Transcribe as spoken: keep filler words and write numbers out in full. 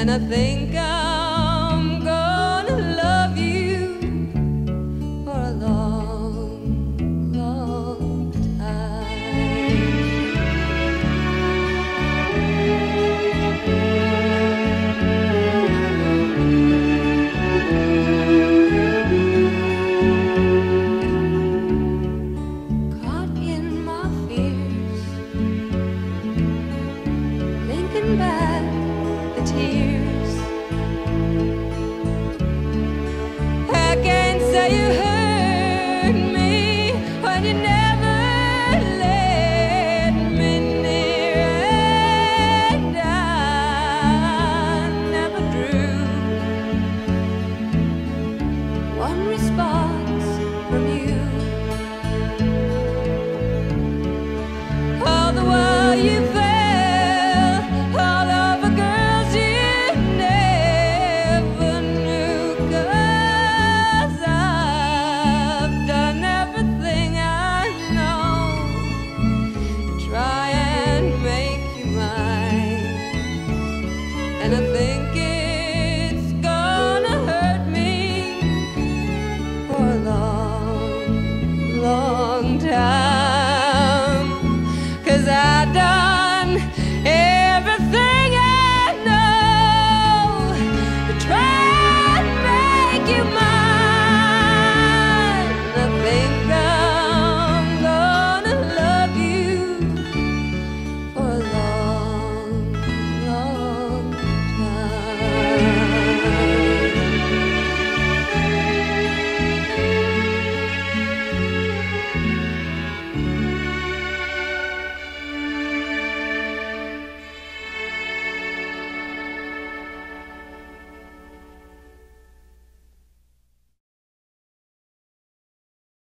and I think I'm gonna love you for a long, long time. Caught in my fears, thinking back the tears. I can't say you hurt me when you never let me near, and I never drew one response from you. All the while you fell all over girls you never knew, 'cause I've done everything I know to try and make you mine, and I think it's gonna hurt me for a long, long time. 'Cause I done